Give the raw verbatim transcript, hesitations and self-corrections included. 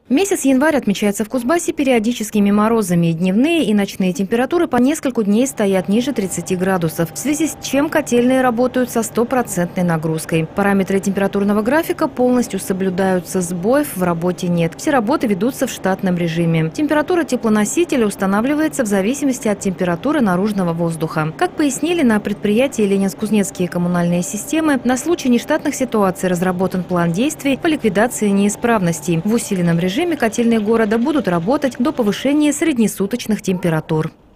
Месяц январь отмечается в Кузбассе периодическими морозами. Дневные и ночные температуры по несколько дней стоят ниже тридцати градусов, в связи с чем котельные работают со стопроцентной нагрузкой. Параметры температурного графика полностью соблюдаются, сбоев в работе нет. Все работы ведутся в штатном режиме. Температура теплоносителя устанавливается в зависимости от температуры наружного воздуха. Как пояснили на предприятии Ленинск-Кузнецкие коммунальные системы, на случай нештатных ситуаций разработан план действий по ликвидации неисправностей. В усиленном режиме котельные города будут работать до повышения среднесуточных температур.